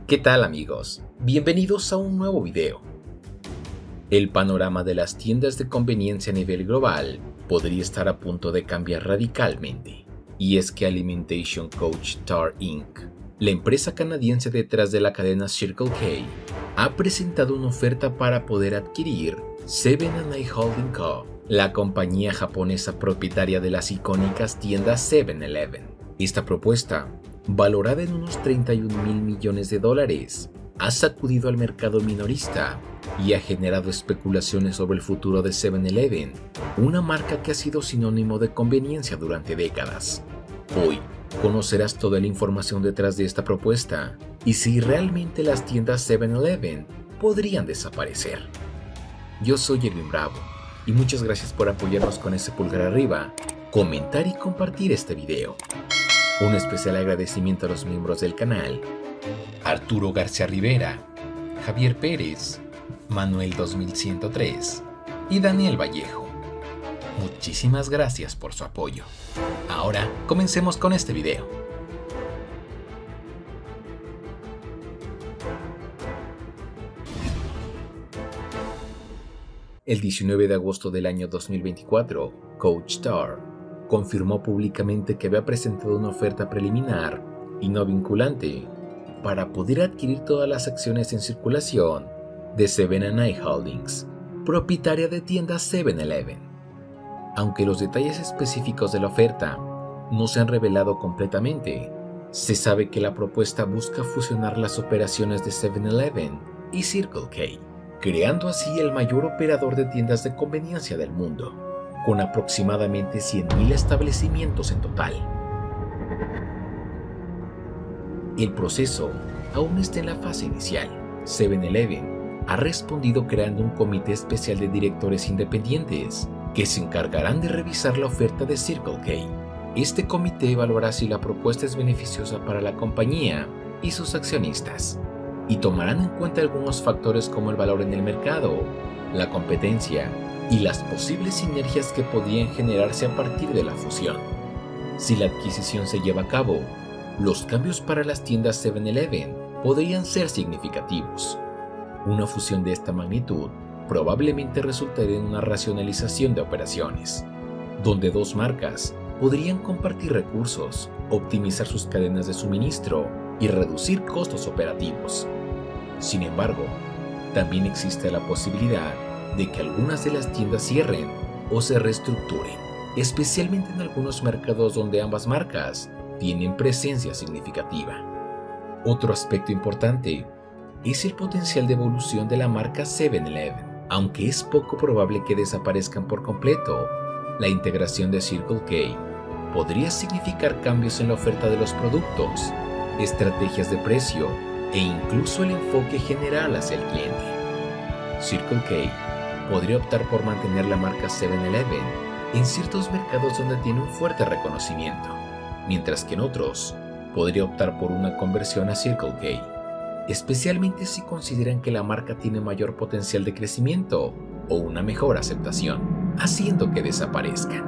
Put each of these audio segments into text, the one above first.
¿Qué tal amigos? Bienvenidos a un nuevo video. El panorama de las tiendas de conveniencia a nivel global podría estar a punto de cambiar radicalmente. Y es que Alimentation Couche Star Inc., la empresa canadiense detrás de la cadena Circle K, ha presentado una oferta para poder adquirir Seven & i Holding Co., la compañía japonesa propietaria de las icónicas tiendas 7-Eleven. Esta propuesta, valorada en unos 31.000 millones de dólares, ha sacudido al mercado minorista y ha generado especulaciones sobre el futuro de 7-Eleven, una marca que ha sido sinónimo de conveniencia durante décadas. Hoy conocerás toda la información detrás de esta propuesta y si realmente las tiendas 7-Eleven podrían desaparecer. Yo soy Edwin Bravo y muchas gracias por apoyarnos con ese pulgar arriba, comentar y compartir este video. Un especial agradecimiento a los miembros del canal: Arturo García Rivera, Javier Pérez, Manuel 2103 y Daniel Vallejo. Muchísimas gracias por su apoyo. Ahora comencemos con este video. El 19 de agosto del año 2024, Couche Star confirmó públicamente que había presentado una oferta preliminar y no vinculante para poder adquirir todas las acciones en circulación de Seven & i Holdings, propietaria de tiendas 7-Eleven. Aunque los detalles específicos de la oferta no se han revelado completamente, se sabe que la propuesta busca fusionar las operaciones de 7-Eleven y Circle K, creando así el mayor operador de tiendas de conveniencia del mundo, con aproximadamente 100.000 establecimientos en total. El proceso aún está en la fase inicial. 7-Eleven ha respondido creando un comité especial de directores independientes que se encargarán de revisar la oferta de Circle K. Este comité evaluará si la propuesta es beneficiosa para la compañía y sus accionistas, y tomarán en cuenta algunos factores como el valor en el mercado, la competencia y las posibles sinergias que podrían generarse a partir de la fusión. Si la adquisición se lleva a cabo, los cambios para las tiendas 7-Eleven podrían ser significativos. Una fusión de esta magnitud probablemente resultaría en una racionalización de operaciones, donde dos marcas podrían compartir recursos, optimizar sus cadenas de suministro y reducir costos operativos. Sin embargo, también existe la posibilidad de que algunas de las tiendas cierren o se reestructuren, especialmente en algunos mercados donde ambas marcas tienen presencia significativa. Otro aspecto importante es el potencial de evolución de la marca 7-Eleven. Aunque es poco probable que desaparezcan por completo, la integración de Circle K podría significar cambios en la oferta de los productos, estrategias de precio e incluso el enfoque general hacia el cliente. Circle K podría optar por mantener la marca 7-Eleven en ciertos mercados donde tiene un fuerte reconocimiento, mientras que en otros podría optar por una conversión a Circle K, especialmente si consideran que la marca tiene mayor potencial de crecimiento o una mejor aceptación, haciendo que desaparezcan.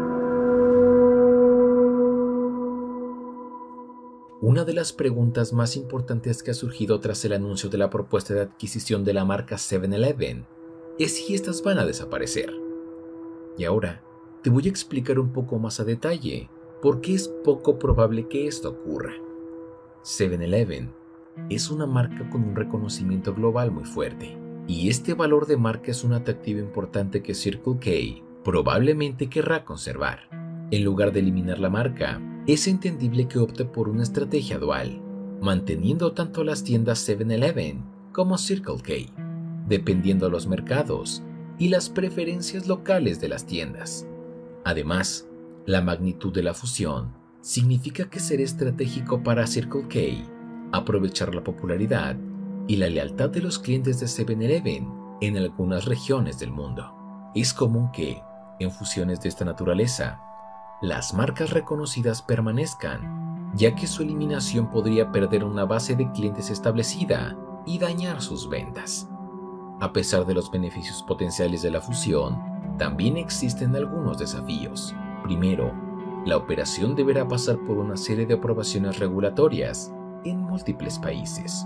Una de las preguntas más importantes que ha surgido tras el anuncio de la propuesta de adquisición de la marca 7-Eleven es si estas van a desaparecer. Y ahora te voy a explicar un poco más a detalle por qué es poco probable que esto ocurra. 7-Eleven es una marca con un reconocimiento global muy fuerte, y este valor de marca es un atractivo importante que Circle K probablemente querrá conservar. En lugar de eliminar la marca, es entendible que opte por una estrategia dual, manteniendo tanto las tiendas 7-Eleven como Circle K, dependiendo de los mercados y las preferencias locales de las tiendas. Además, la magnitud de la fusión significa que será estratégico para Circle K aprovechar la popularidad y la lealtad de los clientes de 7-Eleven en algunas regiones del mundo. Es común que, en fusiones de esta naturaleza, las marcas reconocidas permanezcan, ya que su eliminación podría perder una base de clientes establecida y dañar sus ventas. A pesar de los beneficios potenciales de la fusión, también existen algunos desafíos. Primero, la operación deberá pasar por una serie de aprobaciones regulatorias en múltiples países.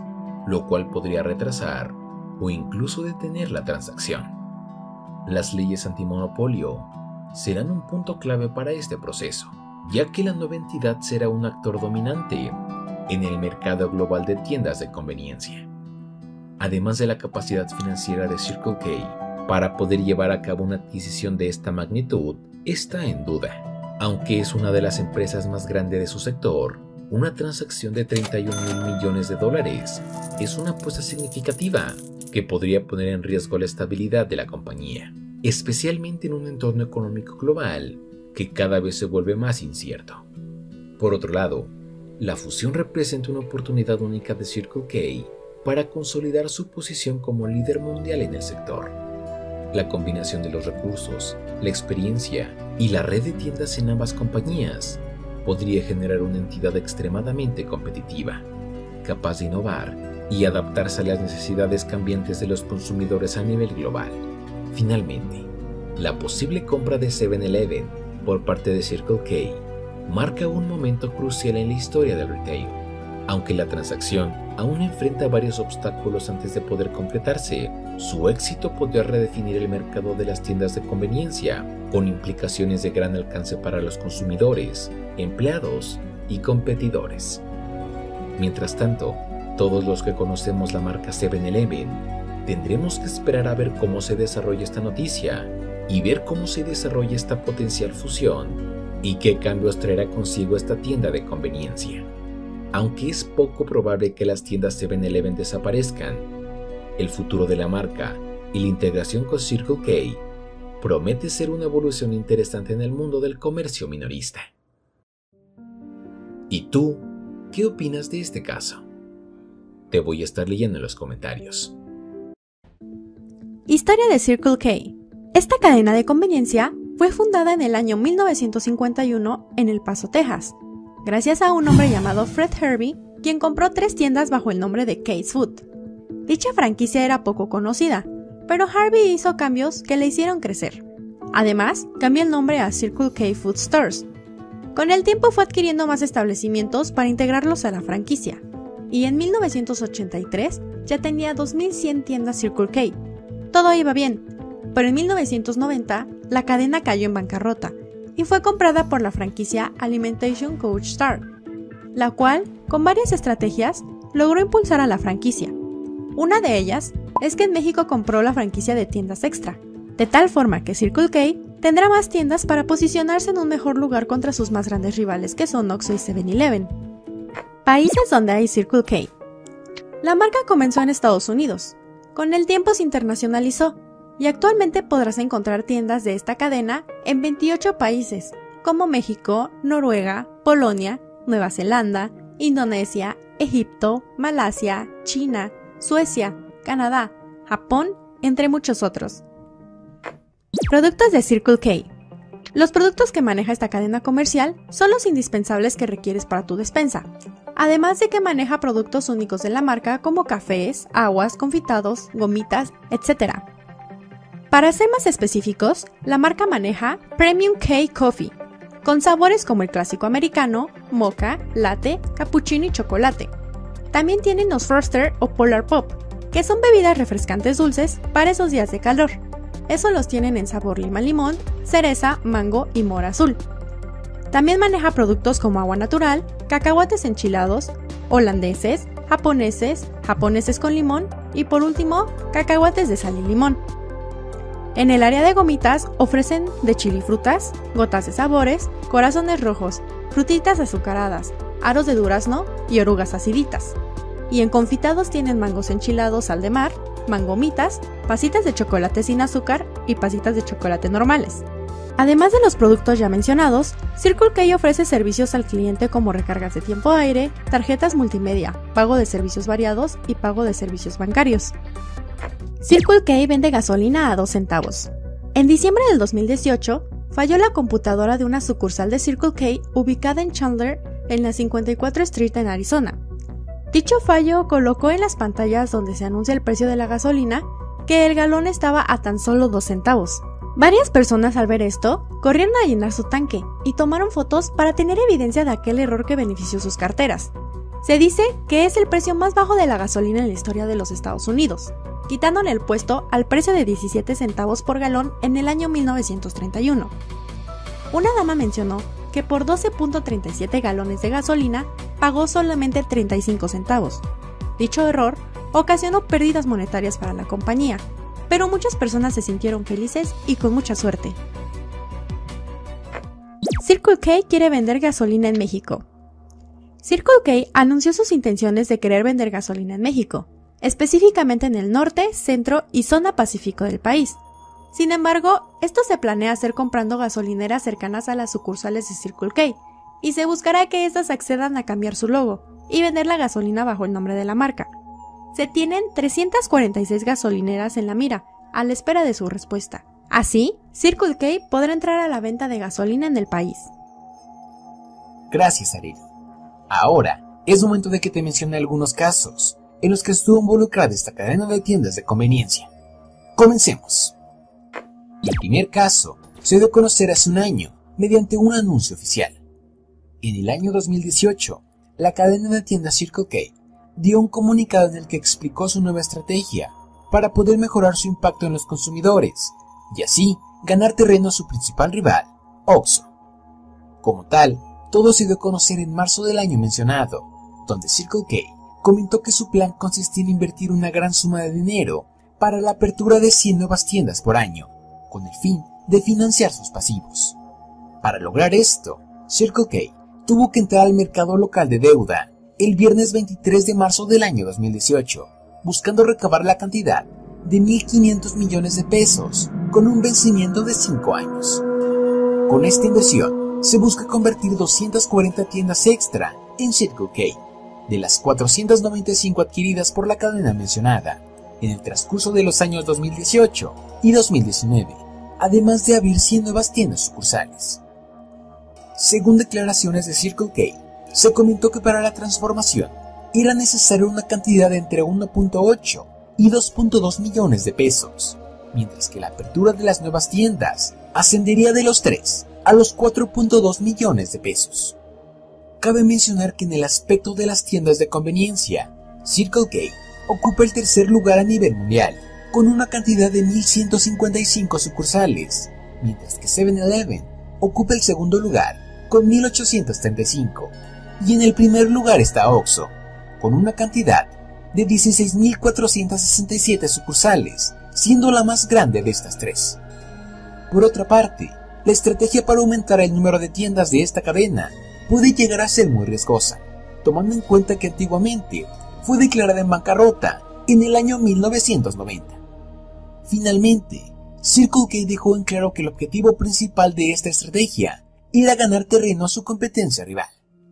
lo cual podría retrasar o incluso detener la transacción. Las leyes antimonopolio serán un punto clave para este proceso, ya que la nueva entidad será un actor dominante en el mercado global de tiendas de conveniencia. Además de la capacidad financiera de Circle K para poder llevar a cabo una adquisición de esta magnitud, está en duda. Aunque es una de las empresas más grandes de su sector, una transacción de $31,000 millones es una apuesta significativa que podría poner en riesgo la estabilidad de la compañía, especialmente en un entorno económico global que cada vez se vuelve más incierto. Por otro lado, la fusión representa una oportunidad única de Circle K para consolidar su posición como líder mundial en el sector. La combinación de los recursos, la experiencia y la red de tiendas en ambas compañías podría generar una entidad extremadamente competitiva, capaz de innovar y adaptarse a las necesidades cambiantes de los consumidores a nivel global. Finalmente, la posible compra de 7-Eleven por parte de Circle K marca un momento crucial en la historia del retail. Aunque la transacción aún enfrenta varios obstáculos antes de poder completarse, su éxito podría redefinir el mercado de las tiendas de conveniencia, con implicaciones de gran alcance para los consumidores, empleados y competidores. Mientras tanto, todos los que conocemos la marca 7-Eleven tendremos que esperar a ver cómo se desarrolla esta noticia y ver cómo se desarrolla esta potencial fusión y qué cambios traerá consigo esta tienda de conveniencia. Aunque es poco probable que las tiendas 7-Eleven desaparezcan, el futuro de la marca y la integración con Circle K promete ser una evolución interesante en el mundo del comercio minorista. ¿Y tú, qué opinas de este caso? Te voy a estar leyendo en los comentarios. Historia de Circle K. Esta cadena de conveniencia fue fundada en el año 1951 en El Paso, Texas, gracias a un hombre llamado Fred Herbie, quien compró 3 tiendas bajo el nombre de K's Food. Dicha franquicia era poco conocida, pero Herbie hizo cambios que le hicieron crecer. Además, cambió el nombre a Circle K Food Stores. Con el tiempo fue adquiriendo más establecimientos para integrarlos a la franquicia, y en 1983 ya tenía 2,100 tiendas Circle K. Todo iba bien, pero en 1990 la cadena cayó en bancarrota y fue comprada por la franquicia Alimentation Couche Star, la cual, con varias estrategias, logró impulsar a la franquicia. Una de ellas es que en México compró la franquicia de tiendas extra, de tal forma que Circle K tendrá más tiendas para posicionarse en un mejor lugar contra sus más grandes rivales, que son Oxxo y 7-Eleven. Países donde hay Circle K. La marca comenzó en Estados Unidos. Con el tiempo se internacionalizó y actualmente podrás encontrar tiendas de esta cadena en 28 países, como México, Noruega, Polonia, Nueva Zelanda, Indonesia, Egipto, Malasia, China, Suecia, Canadá, Japón, entre muchos otros. Productos de Circle K. Los productos que maneja esta cadena comercial son los indispensables que requieres para tu despensa, además de que maneja productos únicos de la marca como cafés, aguas, confitados, gomitas, etc. Para ser más específicos, la marca maneja Premium K Coffee, con sabores como el clásico americano, mocha, latte, cappuccino y chocolate. También tienen los Froster o Polar Pop, que son bebidas refrescantes dulces para esos días de calor. Eso los tienen en sabor lima-limón, cereza, mango y mora azul. También maneja productos como agua natural, cacahuates enchilados, holandeses, japoneses con limón y por último, cacahuates de sal y limón. En el área de gomitas ofrecen de chili frutas, gotas de sabores, corazones rojos, frutitas azucaradas, aros de durazno y orugas aciditas. Y en confitados tienen mangos enchilados sal de mar, mangomitas, pasitas de chocolate sin azúcar y pasitas de chocolate normales. Además de los productos ya mencionados, Circle K ofrece servicios al cliente como recargas de tiempo aire, tarjetas multimedia, pago de servicios variados y pago de servicios bancarios. Circle K vende gasolina a 2 centavos. En diciembre del 2018, falló la computadora de una sucursal de Circle K ubicada en Chandler, en la 54 Street en Arizona. Dicho fallo colocó en las pantallas donde se anuncia el precio de la gasolina que el galón estaba a tan solo 2 centavos. Varias personas al ver esto, corrieron a llenar su tanque y tomaron fotos para tener evidencia de aquel error que benefició sus carteras. Se dice que es el precio más bajo de la gasolina en la historia de los Estados Unidos, quitándole el puesto al precio de 17 centavos por galón en el año 1931. Una dama mencionó que por 12.37 galones de gasolina pagó solamente 35 centavos. Dicho error ocasionó pérdidas monetarias para la compañía, pero muchas personas se sintieron felices y con mucha suerte. Circle K quiere vender gasolina en México. Circle K anunció sus intenciones de querer vender gasolina en México, específicamente en el norte, centro y zona pacífico del país. Sin embargo, esto se planea hacer comprando gasolineras cercanas a las sucursales de Circle K, y se buscará que éstas accedan a cambiar su logo y vender la gasolina bajo el nombre de la marca. Se tienen 346 gasolineras en la mira, a la espera de su respuesta. Así, Circle K podrá entrar a la venta de gasolina en el país. Gracias, Ariel. Ahora, es momento de que te mencione algunos casos en los que estuvo involucrada esta cadena de tiendas de conveniencia. Comencemos. El primer caso se dio a conocer hace un año mediante un anuncio oficial. En el año 2018, la cadena de tiendas Circle K dio un comunicado en el que explicó su nueva estrategia para poder mejorar su impacto en los consumidores y así ganar terreno a su principal rival, Oxxo. Como tal, todo se dio a conocer en marzo del año mencionado, donde Circle K comentó que su plan consistía en invertir una gran suma de dinero para la apertura de 100 nuevas tiendas por año, con el fin de financiar sus pasivos. Para lograr esto, Circle K tuvo que entrar al mercado local de deuda el viernes 23 de marzo del año 2018, buscando recabar la cantidad de 1.500 millones de pesos con un vencimiento de 5 años. Con esta inversión, se busca convertir 240 tiendas extra en Circle K, de las 495 adquiridas por la cadena mencionada en el transcurso de los años 2018 y 2019, además de abrir 100 nuevas tiendas sucursales. Según declaraciones de Circle K, se comentó que para la transformación era necesaria una cantidad de entre 1.8 y 2.2 millones de pesos, mientras que la apertura de las nuevas tiendas ascendería de los 3 a los 4.2 millones de pesos. Cabe mencionar que en el aspecto de las tiendas de conveniencia, Circle K ocupa el tercer lugar a nivel mundial, con una cantidad de 1.155 sucursales, mientras que 7-Eleven ocupa el segundo lugar, con 1.835, y en el primer lugar está Oxxo, con una cantidad de 16.467 sucursales, siendo la más grande de estas tres. Por otra parte, la estrategia para aumentar el número de tiendas de esta cadena puede llegar a ser muy riesgosa, tomando en cuenta que antiguamente fue declarada en bancarrota en el año 1990. Finalmente, Circle K dejó en claro que el objetivo principal de esta estrategia era ganar terreno a su competencia rival.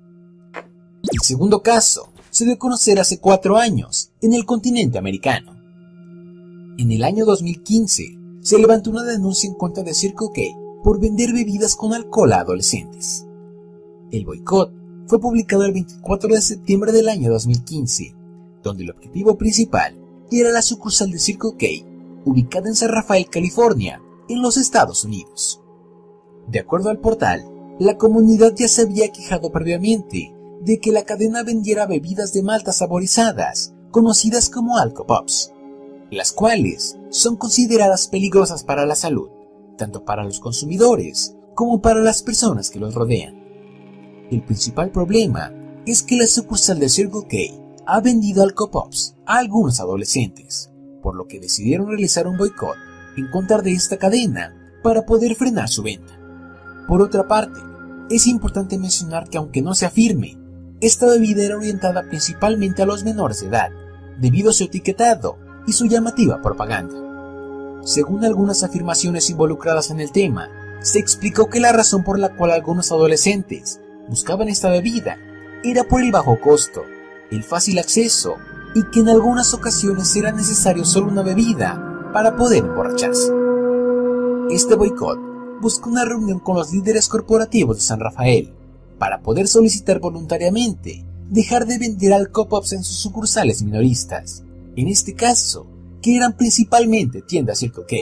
El segundo caso se dio a conocer hace 4 años en el continente americano. En el año 2015 se levantó una denuncia en contra de Circle K por vender bebidas con alcohol a adolescentes. El boicot fue publicado el 24 de septiembre del año 2015, donde el objetivo principal era la sucursal de Circle K, ubicada en San Rafael, California, en los Estados Unidos. De acuerdo al portal, la comunidad ya se había quejado previamente de que la cadena vendiera bebidas de malta saborizadas, conocidas como Alcopops, las cuales son consideradas peligrosas para la salud, tanto para los consumidores como para las personas que los rodean. El principal problema es que la sucursal de Circle K ha vendido Alcopops a algunos adolescentes, por lo que decidieron realizar un boicot en contra de esta cadena para poder frenar su venta. Por otra parte, es importante mencionar que aunque no se afirme, esta bebida era orientada principalmente a los menores de edad, debido a su etiquetado y su llamativa propaganda. Según algunas afirmaciones involucradas en el tema, se explicó que la razón por la cual algunos adolescentes buscaban esta bebida era por el bajo costo, el fácil acceso y que en algunas ocasiones era necesario solo una bebida para poder emborracharse. Este boicot buscó una reunión con los líderes corporativos de San Rafael para poder solicitar voluntariamente dejar de vender Alcopops en sus sucursales minoristas, en este caso, que eran principalmente tiendas Circle K.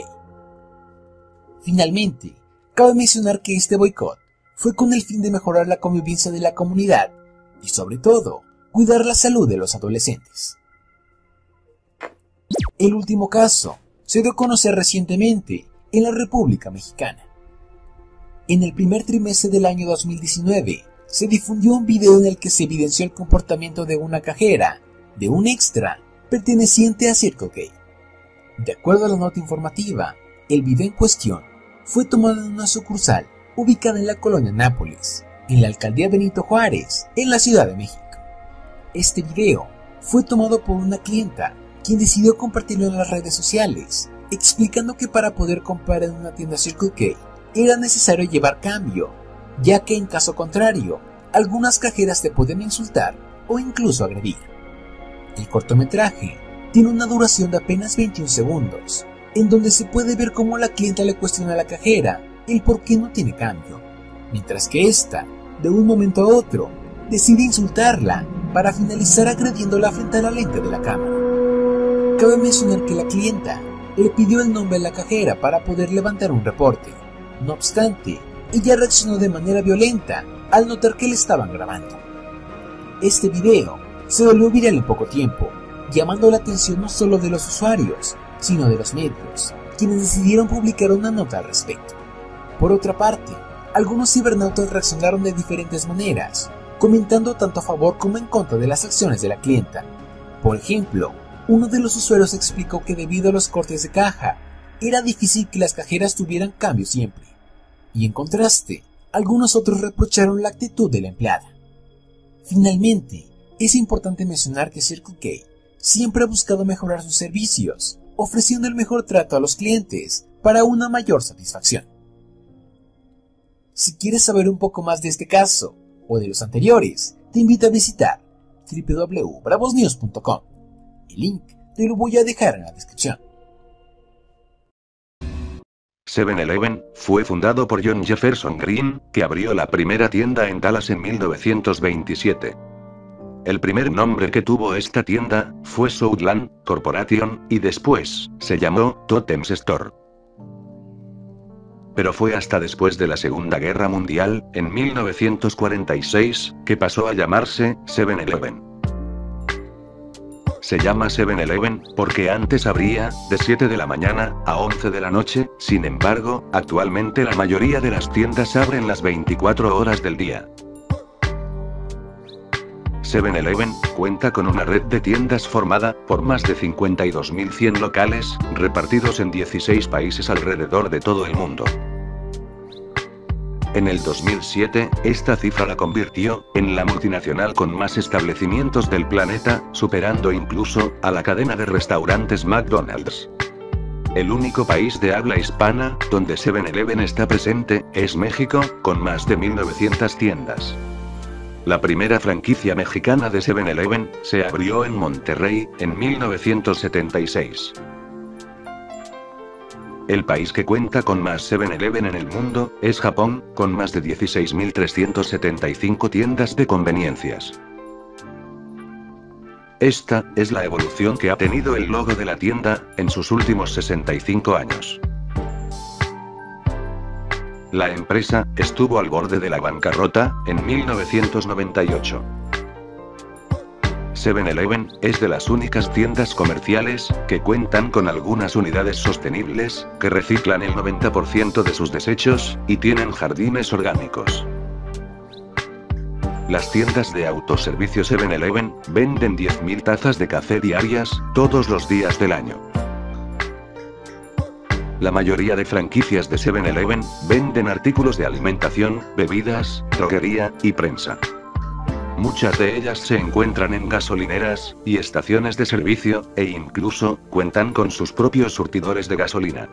Finalmente, cabe mencionar que este boicot fue con el fin de mejorar la convivencia de la comunidad y sobre todo, cuidar la salud de los adolescentes. El último caso se dio a conocer recientemente en la República Mexicana. En el primer trimestre del año 2019, se difundió un video en el que se evidenció el comportamiento de una cajera, de un extra, perteneciente a Circle K. De acuerdo a la nota informativa, el video en cuestión fue tomado en una sucursal ubicada en la colonia Nápoles, en la alcaldía Benito Juárez, en la Ciudad de México. Este video fue tomado por una clienta, quien decidió compartirlo en las redes sociales, explicando que para poder comprar en una tienda Circle K era necesario llevar cambio, ya que en caso contrario, algunas cajeras te pueden insultar o incluso agredir. El cortometraje tiene una duración de apenas 21 segundos, en donde se puede ver cómo la clienta le cuestiona a la cajera el por qué no tiene cambio, mientras que ésta, de un momento a otro, decide insultarla para finalizar agrediéndola frente a la lente de la cámara. Cabe mencionar que la clienta le pidió el nombre de la cajera para poder levantar un reporte. No obstante, ella reaccionó de manera violenta al notar que le estaban grabando. Este video se volvió viral en poco tiempo, llamando la atención no solo de los usuarios, sino de los medios, quienes decidieron publicar una nota al respecto. Por otra parte, algunos cibernautas reaccionaron de diferentes maneras, comentando tanto a favor como en contra de las acciones de la clienta. Por ejemplo, uno de los usuarios explicó que debido a los cortes de caja, era difícil que las cajeras tuvieran cambio siempre. Y en contraste, algunos otros reprocharon la actitud de la empleada. Finalmente, es importante mencionar que Circle K siempre ha buscado mejorar sus servicios, ofreciendo el mejor trato a los clientes para una mayor satisfacción. Si quieres saber un poco más de este caso, o de los anteriores, te invito a visitar www.bravosnews.com. El link te lo voy a dejar en la descripción. 7-Eleven fue fundado por John Jefferson Green, que abrió la primera tienda en Dallas en 1927. El primer nombre que tuvo esta tienda fue Southland Corporation, y después se llamó Totems Store. Pero fue hasta después de la Segunda Guerra Mundial, en 1946, que pasó a llamarse 7-Eleven. Se llama 7-Eleven porque antes abría de 7 de la mañana a 11 de la noche, sin embargo, actualmente la mayoría de las tiendas abren las 24 horas del día. 7-Eleven cuenta con una red de tiendas formada por más de 52.100 locales, repartidos en 16 países alrededor de todo el mundo. En el 2007, esta cifra la convirtió en la multinacional con más establecimientos del planeta, superando incluso a la cadena de restaurantes McDonald's. El único país de habla hispana donde 7-Eleven está presente es México, con más de 1.900 tiendas. La primera franquicia mexicana de 7-Eleven se abrió en Monterrey, en 1976. El país que cuenta con más 7-Eleven en el mundo es Japón, con más de 16.375 tiendas de conveniencias. Esta es la evolución que ha tenido el logo de la tienda en sus últimos 65 años. La empresa estuvo al borde de la bancarrota en 1998. 7-Eleven es de las únicas tiendas comerciales que cuentan con algunas unidades sostenibles, que reciclan el 90% de sus desechos, y tienen jardines orgánicos. Las tiendas de autoservicio 7-Eleven venden 10.000 tazas de café diarias, todos los días del año. La mayoría de franquicias de 7-Eleven venden artículos de alimentación, bebidas, droguería y prensa. Muchas de ellas se encuentran en gasolineras y estaciones de servicio, e incluso cuentan con sus propios surtidores de gasolina.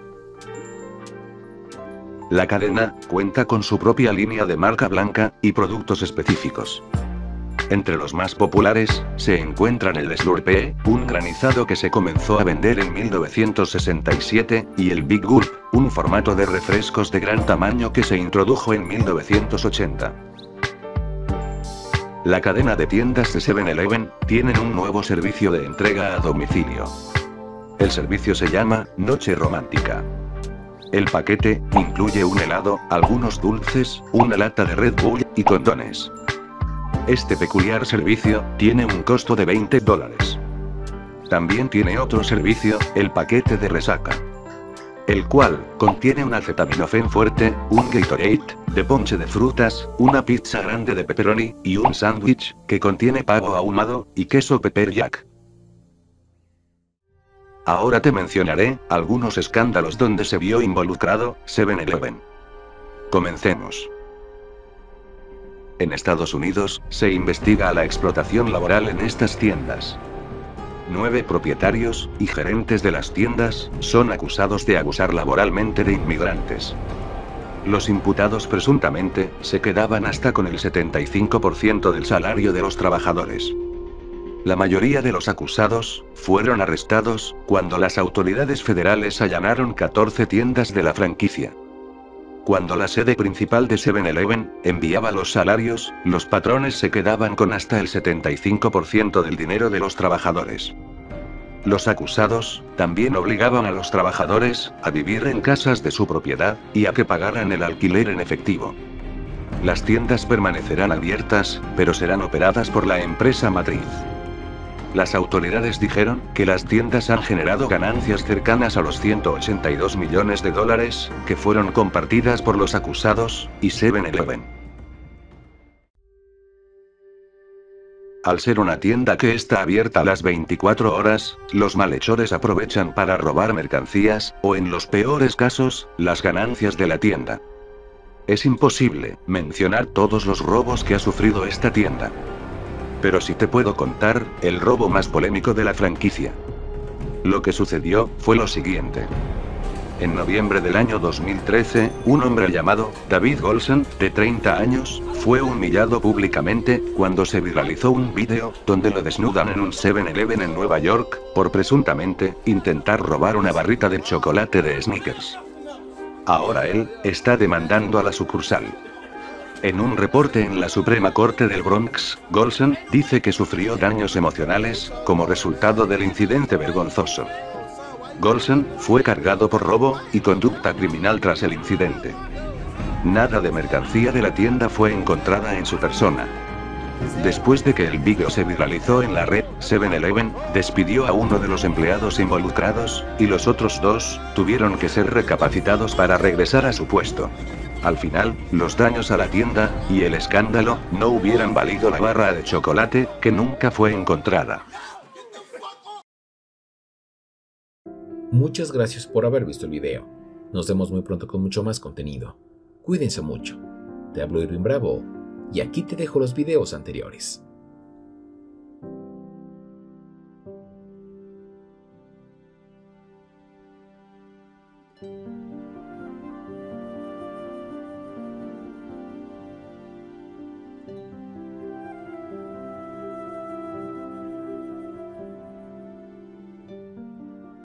La cadena cuenta con su propia línea de marca blanca y productos específicos. Entre los más populares se encuentran el Slurpee, un granizado que se comenzó a vender en 1967, y el Big Gulp, un formato de refrescos de gran tamaño que se introdujo en 1980. La cadena de tiendas de 7-Eleven tienen un nuevo servicio de entrega a domicilio. El servicio se llama Noche Romántica. El paquete incluye un helado, algunos dulces, una lata de Red Bull y condones. Este peculiar servicio tiene un costo de $20. También tiene otro servicio, el paquete de resaca, el cual contiene un acetaminofén fuerte, un Gatorade de ponche de frutas, una pizza grande de pepperoni, y un sándwich que contiene pavo ahumado y queso pepper jack. Ahora te mencionaré algunos escándalos donde se vio involucrado 7-Eleven. Comencemos. En Estados Unidos, se investiga a la explotación laboral en estas tiendas. 9 propietarios y gerentes de las tiendas son acusados de abusar laboralmente de inmigrantes. Los imputados presuntamente se quedaban hasta con el 75% del salario de los trabajadores. La mayoría de los acusados fueron arrestados cuando las autoridades federales allanaron 14 tiendas de la franquicia. Cuando la sede principal de 7-Eleven enviaba los salarios, los patrones se quedaban con hasta el 75% del dinero de los trabajadores. Los acusados también obligaban a los trabajadores a vivir en casas de su propiedad y a que pagaran el alquiler en efectivo. Las tiendas permanecerán abiertas, pero serán operadas por la empresa matriz. Las autoridades dijeron que las tiendas han generado ganancias cercanas a los $182 millones, que fueron compartidas por los acusados y 7-Eleven. Al ser una tienda que está abierta a las 24 horas, los malhechores aprovechan para robar mercancías, o en los peores casos, las ganancias de la tienda. Es imposible mencionar todos los robos que ha sufrido esta tienda. Pero sí te puedo contar el robo más polémico de la franquicia. Lo que sucedió fue lo siguiente. En noviembre del año 2013, un hombre llamado David Golson, de 30 años, fue humillado públicamente cuando se viralizó un vídeo donde lo desnudan en un 7-Eleven en Nueva York por presuntamente intentar robar una barrita de chocolate de Snickers. Ahora él está demandando a la sucursal. En un reporte en la Suprema Corte del Bronx, Golson dice que sufrió daños emocionales como resultado del incidente vergonzoso. Golson fue cargado por robo y conducta criminal tras el incidente. Nada de mercancía de la tienda fue encontrada en su persona. Después de que el vídeo se viralizó en la red, 7-Eleven despidió a uno de los empleados involucrados, y los otros 2 tuvieron que ser recapacitados para regresar a su puesto. Al final, los daños a la tienda y el escándalo no hubieran valido la barra de chocolate, que nunca fue encontrada. Muchas gracias por haber visto el video. Nos vemos muy pronto con mucho más contenido. Cuídense mucho. Te hablo Irving Bravo, y aquí te dejo los videos anteriores.